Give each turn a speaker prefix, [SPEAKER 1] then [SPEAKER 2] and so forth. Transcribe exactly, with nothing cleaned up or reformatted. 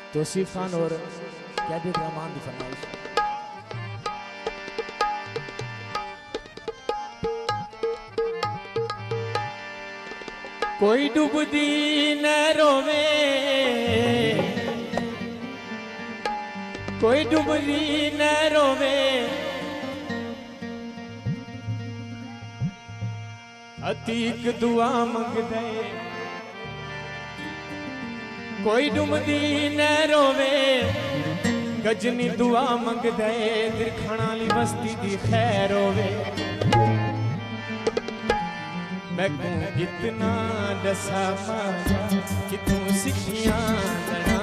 [SPEAKER 1] तौसीफ खान और कैबिन रहमान की फरमाइश। कोई डूबदी नैरों में, कोई डूबदी नैरों में अतीक दुआ मंग दे। कोई डूबदी नैरों में गजनी दुआ मंग दे। दिरखाना ली बस्ती दी खैर होवे। मैं कितना दसा मारा कि तू सिखियां लड़ा।